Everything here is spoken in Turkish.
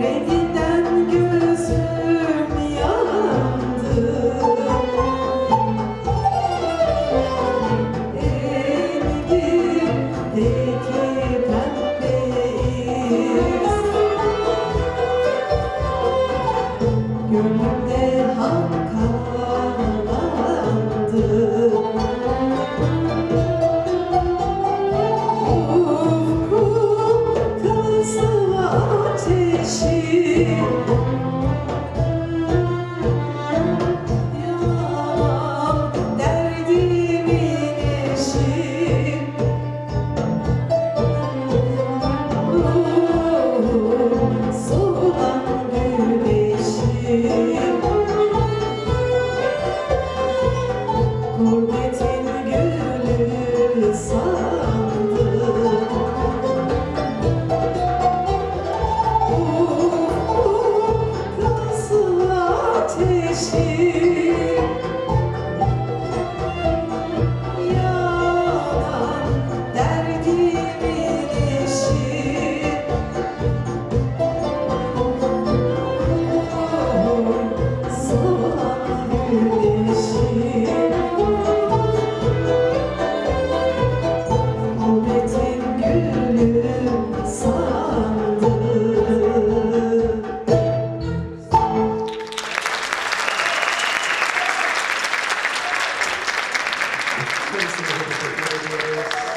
Renginden gözüm yandı. Elbimdeki pembeyiz, gönlümde hak kalandı. Ufkum kızıl ateşi, yanan derdimin eşi. Soğan güneşim, gurbetin gülü sandım. Kızıl ateşim, yanan derdimin eşi. Soğan güneşim, gurbetin gülü sandım. Kendisine teşekkür ediyoruz.